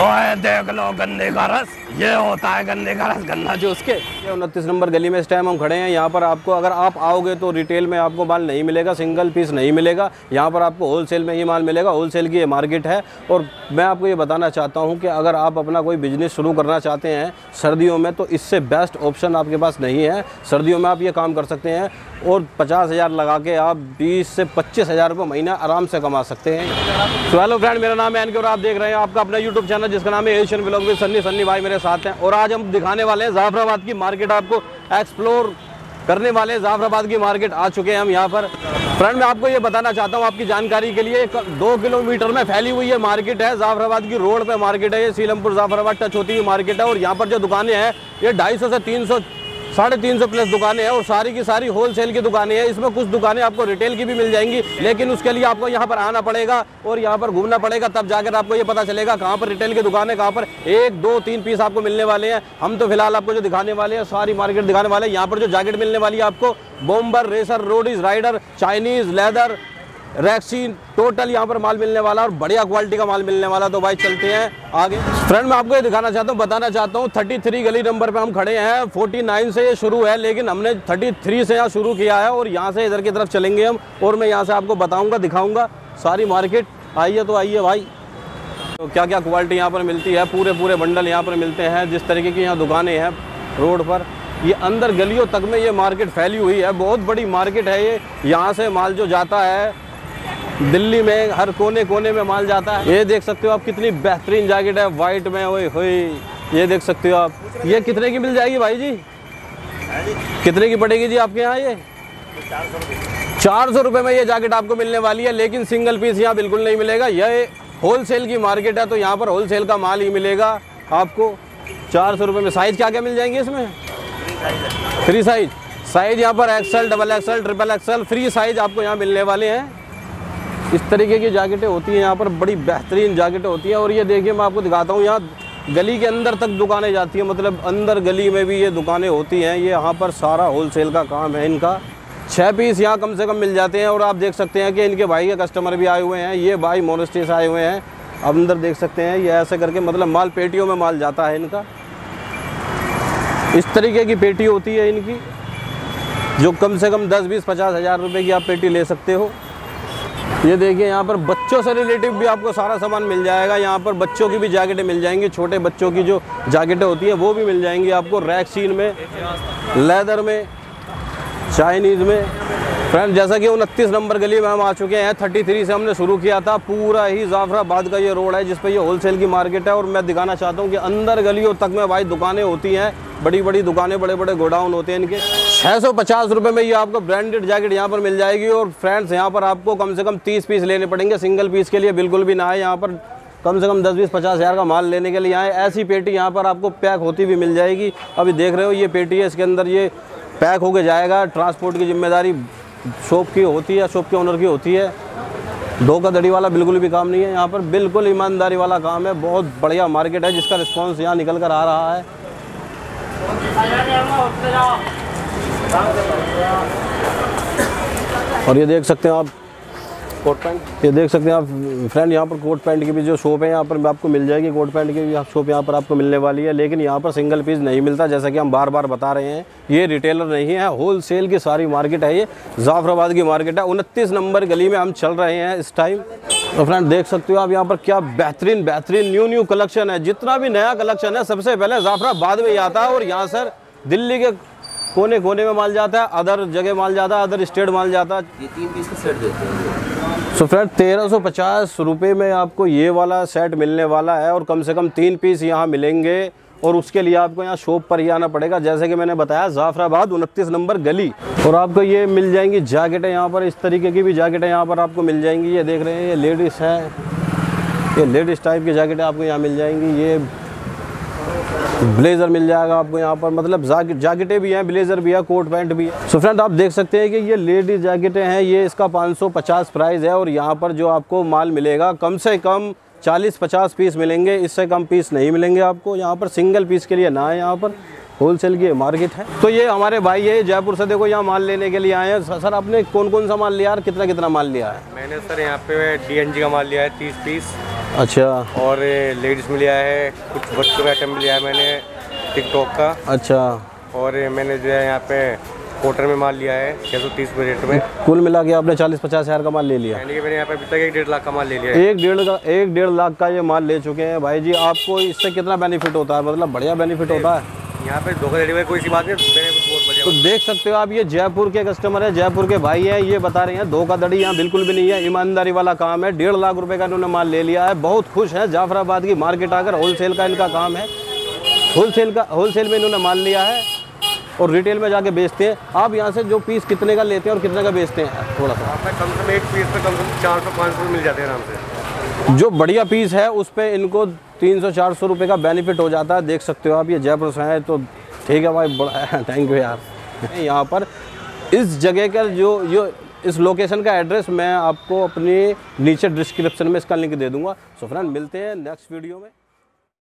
ओए देख लो गन्ने का रस, ये होता है गन्ने का रस, गन्ना जूस के। 29 नंबर गली में इस टाइम हम खड़े हैं। यहाँ पर आपको अगर आप आओगे तो रिटेल में आपको माल नहीं मिलेगा, सिंगल पीस नहीं मिलेगा। यहाँ पर आपको होलसेल में ही माल मिलेगा। होलसेल की ये मार्केट है। और मैं आपको ये बताना चाहता हूँ कि अगर आप अपना कोई बिजनेस शुरू करना चाहते हैं सर्दियों में, तो इससे बेस्ट ऑप्शन आपके पास नहीं है। सर्दियों में आप ये काम कर सकते हैं और 50,000 लगा के आप 20 से 25,000 रुपये महीना आराम से कमा सकते हैं। तो हेलो फ्रेंड, मेरा नाम है एनके और आप देख रहे हैं आपका अपना यूट्यूब चैनल जिसका नाम है एशियन व्लॉग विद सन्नी भाई मेरे साथ हैं। और आज हम दिखाने वाले हैं जाफराबाद की मार्केट, आपको एक्सप्लोर करने वाले हैं। जाफराबाद की मार्केट आ चुके हैं हम यहाँ पर। फ्रेंड मैं आपको ये बताना चाहता हूँ आपकी जानकारी के लिए, 2 किलोमीटर में फैली हुई है मार्केट है। जाफराबाद की रोड पे मार्केट है ये, सीलमपुर जाफराबाद टच होती हुई मार्केट है। और यहाँ पर जो दुकानें हैं ये 250 से 300 350 प्लस दुकानें हैं और सारी की सारी होलसेल की दुकानें हैं। इसमें कुछ दुकानें आपको रिटेल की भी मिल जाएंगी, लेकिन उसके लिए आपको यहाँ पर आना पड़ेगा और यहाँ पर घूमना पड़ेगा, तब जाकर आपको ये पता चलेगा कहाँ पर रिटेल की दुकान है, कहाँ पर 1, 2, 3 पीस आपको मिलने वाले हैं। हम तो फिलहाल आपको जो दिखाने वाले हैं सारी मार्केट दिखाने वाले हैं। यहाँ पर जो जैकेट मिलने वाली है आपको bomber, racer, roadies, rider, Chinese, leather, rexine, total यहाँ पर माल मिलने वाला और बढ़िया क्वालिटी का माल मिलने वाला। तो भाई चलते हैं आगे। फ्रेंड मैं आपको ये दिखाना चाहता हूँ, बताना चाहता हूँ 33 गली नंबर पे हम खड़े हैं। 49 से ये शुरू है, लेकिन हमने 33 से यहाँ शुरू किया है और यहाँ से इधर की तरफ चलेंगे हम। और मैं यहाँ से आपको बताऊँगा, दिखाऊँगा सारी मार्केट। आइए तो आइए भाई। तो क्या क्या क्वालिटी यहाँ पर मिलती है, पूरे बंडल यहाँ पर मिलते हैं। जिस तरीके की यहाँ दुकानें हैं रोड पर, ये अंदर गलियों तक में ये मार्केट फैली हुई है। बहुत बड़ी मार्केट है ये। यहाँ से माल जो जाता है दिल्ली में हर कोने कोने में माल जाता है। ये देख सकते हो आप कितनी बेहतरीन जैकेट है वाइट में। ओए होए, ये देख सकते हो आप। ये कितने की मिल जाएगी भाई जी? कितने की पड़ेगी जी आपके यहाँ? ये 400 रुपये में ये जैकेट आपको मिलने वाली है। लेकिन सिंगल पीस यहाँ बिल्कुल नहीं मिलेगा। यह होलसेल की मार्केट है, तो यहाँ पर होलसेल का माल ही मिलेगा आपको 400 रुपये में। साइज़ क्या क्या मिल जाएंगे इसमें? फ्री साइज़ यहाँ पर XL, XXL, XXL free size आपको यहाँ मिलने वाले हैं। इस तरीके की जैकेटें होती हैं यहाँ पर, बड़ी बेहतरीन जैकेटें होती हैं। और ये देखिए मैं आपको दिखाता हूँ, यहाँ गली के अंदर तक दुकानें जाती हैं, मतलब अंदर गली में भी ये दुकानें होती हैं। ये यहाँ पर सारा होलसेल का काम है इनका। 6 पीस यहाँ कम से कम मिल जाते हैं। और आप देख सकते हैं कि इनके भाई के कस्टमर भी आए हुए हैं। ये भाई मोनेस्ट्री से आए हुए हैं। अब अंदर देख सकते हैं ये ऐसे करके, मतलब माल पेटियों में माल जाता है इनका। इस तरीके की पेटी होती है इनकी, जो कम से कम 10, 20, 50 हज़ार रुपये की आप पेटी ले सकते हो। ये देखिए यहाँ पर बच्चों से रिलेटिव भी आपको सारा सामान मिल जाएगा। यहाँ पर बच्चों की भी जैकेटें मिल जाएंगी, छोटे बच्चों की जो जैकेटें होती हैं वो भी मिल जाएंगी आपको। रैक्सीन में, लेदर में, चाइनीज़ में। फ्रेंड जैसा कि 29 नंबर गली में हम आ चुके हैं। 33 से हमने शुरू किया था। पूरा ही जाफराबाद का ये रोड है जिस पर ये होलसेल की मार्केट है। और मैं दिखाना चाहता हूँ कि अंदर गलियों तक में भाई दुकानें होती हैं, बड़ी बड़ी दुकानें, बड़े बड़े गोडाउन होते हैं इनके। 650 रुपये में ये आपको ब्रांडेड जैकेट यहाँ पर मिल जाएगी। और फ्रेंड्स यहाँ पर आपको कम से कम 30 पीस लेने पड़ेंगे। सिंगल पीस के लिए बिल्कुल भी ना है। यहाँ पर कम से कम 10, 20, 50 हज़ार का माल लेने के लिए आए। ऐसी पेटी यहाँ पर आपको पैक होती भी मिल जाएगी। अभी देख रहे हो ये पेटी है, इसके अंदर ये पैक होके जाएगा। ट्रांसपोर्ट की जिम्मेदारी शॉप की होती है, शॉप के ओनर की होती है। धोखाधड़ी वाला बिल्कुल भी काम नहीं है यहाँ पर, बिल्कुल ईमानदारी वाला काम है। बहुत बढ़िया मार्केट है जिसका रिस्पांस यहाँ निकल कर आ रहा है। और ये देख सकते हैं आप कोट पैंट, ये देख सकते हैं आप फ्रेंड, यहाँ पर कोट पैंट की भी जो शॉप है यहाँ पर आपको मिल जाएगी। कोट पैंट की भी शॉप यहाँ पर आपको मिलने वाली है। लेकिन यहाँ पर सिंगल पीस नहीं मिलता, जैसा कि हम बार बार बता रहे हैं। ये रिटेलर नहीं है, होलसेल की सारी मार्केट है। ये जाफराबाद की मार्केट है। 29 नंबर गली में हम चल रहे हैं इस टाइम। तो फ्रेंड देख सकते हो आप यहाँ पर क्या बेहतरीन न्यू कलेक्शन है। जितना भी नया कलेक्शन है सबसे पहले जाफराबाद में ही आता है। और यहाँ सर दिल्ली के कोने कोने में माल जाता है, अदर जगह माल जाता है, अदर स्टेट माल जाता है। ये 3 पीस का सेट देते हैं। सो फ्रेंड 1350 रुपये में आपको ये वाला सेट मिलने वाला है। और कम से कम 3 पीस यहाँ मिलेंगे। और उसके लिए आपको यहाँ शॉप पर ही आना पड़ेगा, जैसे कि मैंने बताया जाफराबाद 29 नंबर गली। और आपको ये मिल जाएंगी जैकेटें यहाँ पर, इस तरीके की भी जैकेटें यहाँ पर आपको मिल जाएंगी। ये देख रहे हैं ये लेडीज़ है, ये लेडीज़ टाइप की जैकेटें आपको यहाँ मिल जाएंगी। ये ब्लेज़र मिल जाएगा आपको यहाँ पर, मतलब जैकेटें भी हैं, ब्लेज़र भी है, कोट पैंट भी है। सो फ्रेंड आप देख सकते हैं कि ये लेडीज़ जैकेटें हैं। ये इसका 550 प्राइस है। और यहाँ पर जो आपको माल मिलेगा कम से कम 40-50 पीस मिलेंगे, इससे कम पीस नहीं मिलेंगे आपको। यहाँ पर सिंगल पीस के लिए ना है यहाँ पर। होलसेल की मार्केट है। तो ये हमारे भाई है जयपुर से, देखो यहाँ माल लेने के लिए आए हैं। सर आपने कौन कौन सा माल लिया यार, कितना कितना माल लिया है? मैंने सर यहाँ पे DNG का माल लिया है 30 पीस, अच्छा और लेडीज़ में लिया है, कुछ बच्चों का आइटम भी लिया है मैंने टिकटॉक का, अच्छा। और मैंने जो है यहाँ पे कॉटन में माल लिया है 630 रुपये रेट में। कुल मिला के आपने 40-50 हज़ार का माल ले लिया? यानी कि मैंने यहाँ पे अभी तक 1-1.5 लाख का माल ले लिया है। 1-1.5 लाख का ये माल ले चुके हैं भाई जी। आपको इससे कितना बेनिफिट होता है? मतलब बढ़िया बेनिफिट होता है यहाँ पे धोखाधड़ी में कोई सी बात नहीं, बेनिफिट बहुत बढ़िया। तो देख सकते हो आप, ये जयपुर के कस्टमर है, जयपुर के भाई हैं, ये बता रहे हैं धोखाधड़ी यहाँ बिल्कुल भी नहीं है, ईमानदारी वाला काम है। 1.5 लाख रुपए का इन्होंने माल ले लिया है, बहुत खुश है। जाफराबाद की मार्केट आकर होलसेल का इनका काम है, होलसेल में इन्होंने माल लिया है और रिटेल में जाके बेचते हैं। आप यहाँ से जो पीस कितने का लेते हैं और कितने का बेचते हैं थोड़ा सा? आप कम से कम एक पीस पे कम से कम 400-500 मिल जाते हैं आराम से। जो बढ़िया पीस है उस पर इनको 300-400 रुपये का बेनिफिट हो जाता है। देख सकते हो आप, ये जयपुर से हैं तो ठीक है भाई, बड़ा थैंक यू यार। यहाँ पर इस जगह का जो इस लोकेशन का एड्रेस मैं आपको अपनी नीचे डिस्क्रिप्शन में इसका लिंक दे दूँगा। सो फ्रेंड मिलते हैं नेक्स्ट वीडियो में।